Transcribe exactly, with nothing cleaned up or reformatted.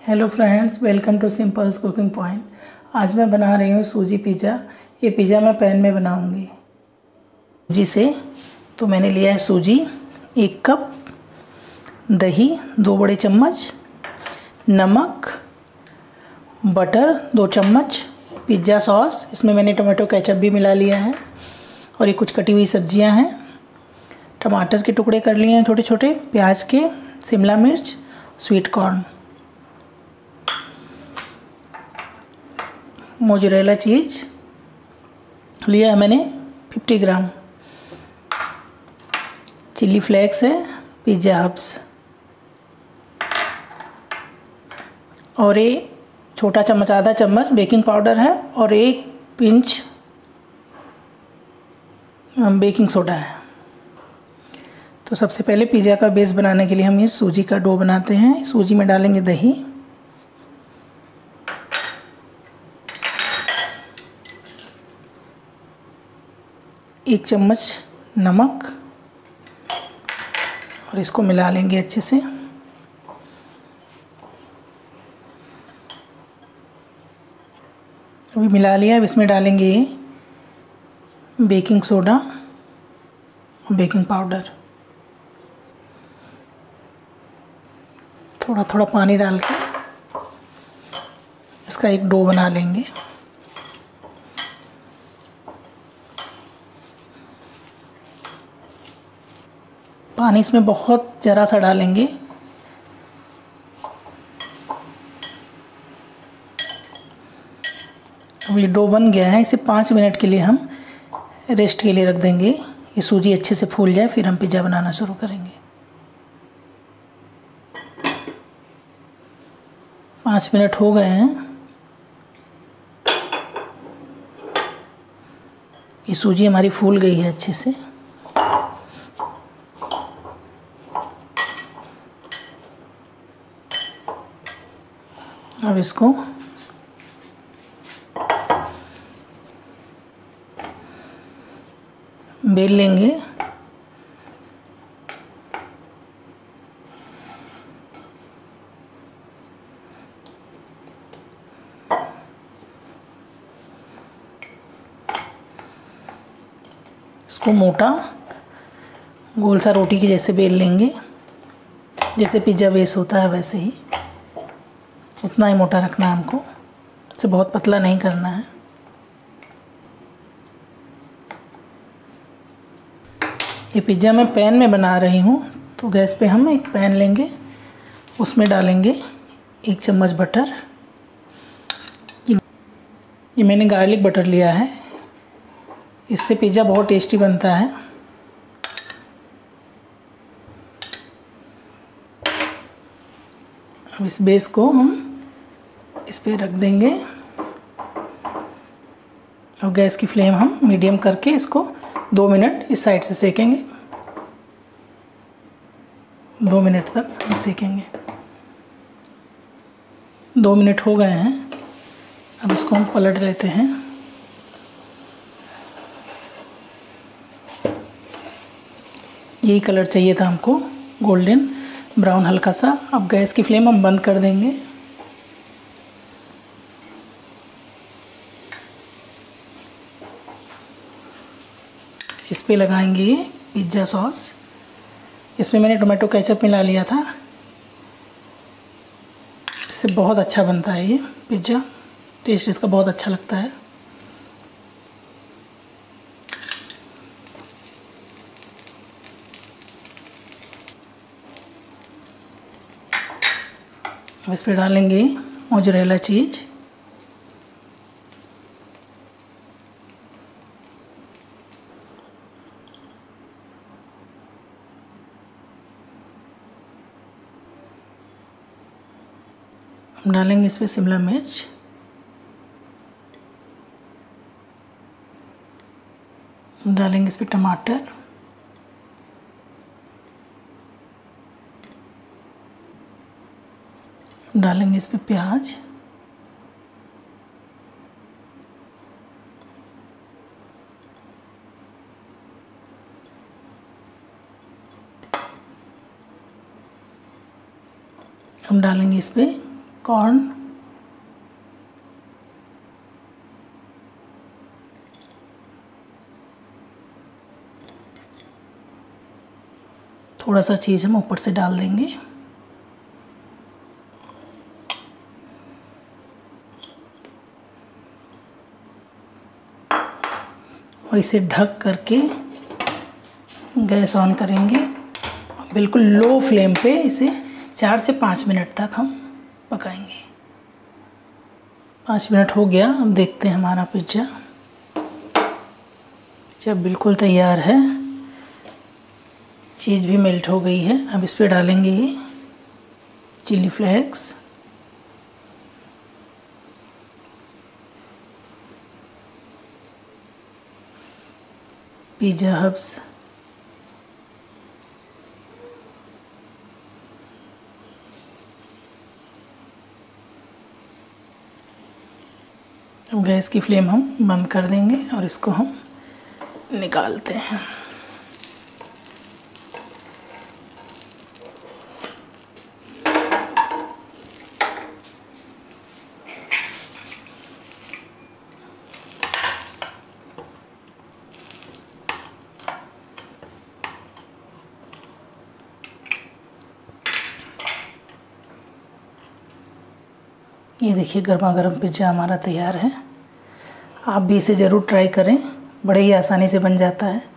Hello friends, welcome to Simples cooking point. आज मैं बना रही हूँ सूजी पिज़्ज़ा। ये पिज़्ज़ा मैं पैन में बनाऊँगी सूजी से। तो मैंने लिया है सूजी एक कप, दही दो बड़े चम्मच, नमक, बटर दो चम्मच, पिज़्ज़ा सॉस, इसमें मैंने टमाटो केचप भी मिला लिया है, और ये कुछ कटी हुई सब्जियां हैं। टमाटर के टुकड़े कर लिए हैं छोटे छोटे, प्याज के, शिमला मिर्च, स्वीट कॉर्न, मोज़रेला चीज़ लिया है मैंने पचास ग्राम, चिल्ली फ्लेक्स है, पिज़्ज़ा हर्ब्स, और एक छोटा चम्मच आधा चम्मच बेकिंग पाउडर है, और एक पिंच बेकिंग सोडा है। तो सबसे पहले पिज़्ज़ा का बेस बनाने के लिए हम इस सूजी का डो बनाते हैं। सूजी में डालेंगे दही, एक चम्मच नमक, और इसको मिला लेंगे अच्छे से। अभी मिला लिया। अब इसमें डालेंगे बेकिंग सोडा और बेकिंग पाउडर, थोड़ा थोड़ा पानी डाल के इसका एक डो बना लेंगे। पानी इसमें बहुत ज़रा सा डालेंगे। अब ये डो बन गया है, इसे पाँच मिनट के लिए हम रेस्ट के लिए रख देंगे। ये सूजी अच्छे से फूल जाए, फिर हम पिज़्ज़ा बनाना शुरू करेंगे। पाँच मिनट हो गए हैं। ये सूजी हमारी फूल गई है अच्छे से। अब इसको बेल लेंगे। इसको मोटा गोल सा रोटी के जैसे बेल लेंगे, जैसे पिज़्ज़ा बेस होता है वैसे ही। उतना ही मोटा रखना है हमको, इसे बहुत पतला नहीं करना है। ये पिज़्ज़ा मैं पैन में बना रही हूँ, तो गैस पे हम एक पैन लेंगे, उसमें डालेंगे एक चम्मच बटर। ये मैंने गार्लिक बटर लिया है, इससे पिज़्ज़ा बहुत टेस्टी बनता है। अब इस बेस को हम इस पे रख देंगे, और गैस की फ्लेम हम मीडियम करके इसको दो मिनट इस साइड से सेकेंगे। दो मिनट तक हम सेकेंगे। दो मिनट हो गए हैं। अब इसको हम पलट लेते हैं। यही कलर चाहिए था हमको, गोल्डन ब्राउन हल्का सा। अब गैस की फ्लेम हम बंद कर देंगे। इस पे लगाएंगे ये पिज़्ज़ा सॉस। इसमें मैंने टोमेटो केचप मिला लिया था, इससे बहुत अच्छा बनता है ये पिज़्ज़ा। टेस्ट इसका बहुत अच्छा लगता है। अब इस पे डालेंगे मोज़रेला चीज़, हम डालेंगे इस पे शिमला मिर्च, हम डालेंगे इस पे टमाटर, डालेंगे इस पे प्याज, हम डालेंगे इस पे कॉर्न, थोड़ा सा चीज़ हम ऊपर से डाल देंगे और इसे ढक करके गैस ऑन करेंगे। बिल्कुल लो फ्लेम पे इसे चार से पाँच मिनट तक हम पकाएंगे। पाँच मिनट हो गया, अब देखते हैं हमारा पिज़्ज़ा। पिज़्ज़ा बिल्कुल तैयार है, चीज़ भी मेल्ट हो गई है। अब इस पर डालेंगे ये चिली फ्लेक्स, पिज़्ज़ा हर्ब्स, अब गैस की फ्लेम हम बंद कर देंगे और इसको हम निकालते हैं। ये देखिए गर्मा गर्म पिज़्ज़ा हमारा तैयार है। आप भी इसे ज़रूर ट्राई करें, बड़े ही आसानी से बन जाता है।